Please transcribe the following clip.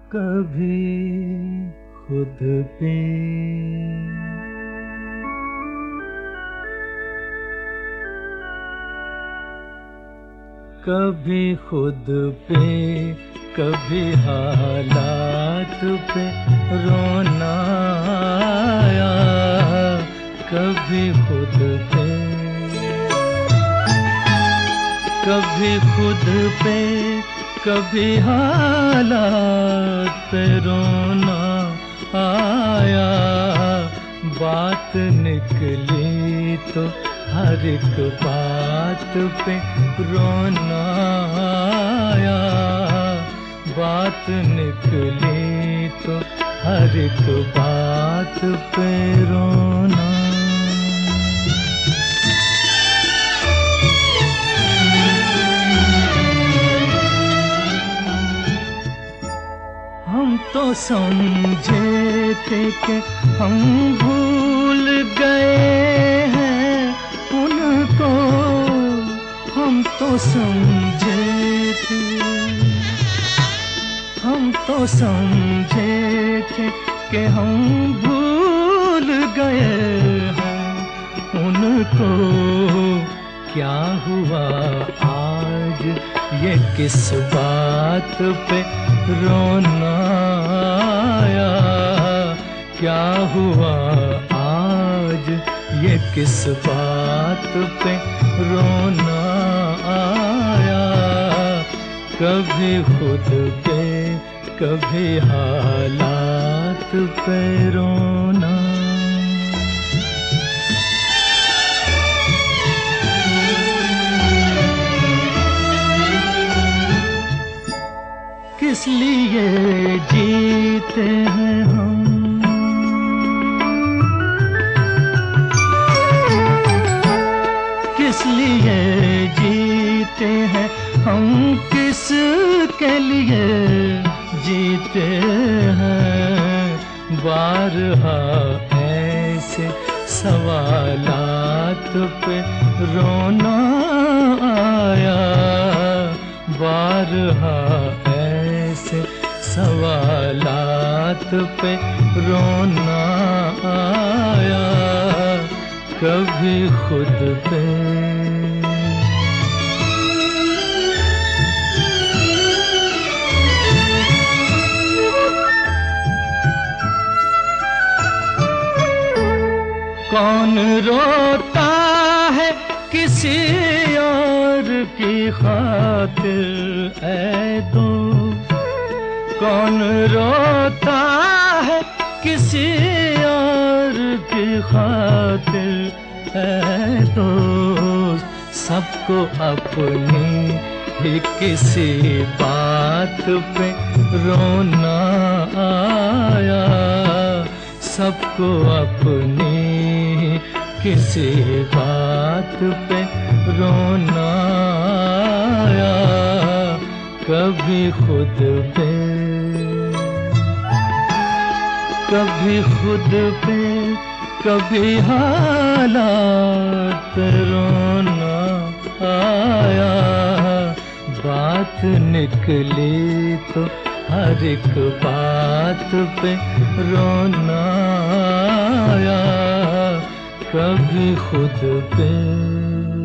कभी खुद पे, कभी खुद पे, कभी हालात पे रोना आया, कभी खुद पे, कभी खुद पे, कभी हालात पे रोना आया। बात निकली तो हर एक बात पे रोना आया, बात निकली तो हर एक बात पे रोना। हम तो समझे थे कि हम भूल गए हैं उनको, हम तो समझे थे, हम तो समझे थे कि हम भूल गए हैं उनको। क्या हुआ आज ये किस बात पे रोना आया, क्या हुआ आज ये किस बात पे रोना आया। कभी खुद पे, कभी हालात पे रोना। किस लिए जीते हैं हम, किस लिए जीते हैं हम, किस के लिए जीते हैं। बारहा ऐसे सवालात पे रोना आया, बारहा ऐसे सवालात पे रोना आया। कभी खुद पे, कौन रोता है किसी और की खातिर ऐ दोस्त, कौन रोता है किसी और की खातिर ऐ दोस्त। सबको अपनी ही किसी बात पे रोना आया, सबको अपनी किसी बात पे रोना आया। कभी खुद पे, कभी खुद पे, कभी हालात पे रोना आया। बात निकली तो हर एक बात पे रोना आया। कभी खुद पे,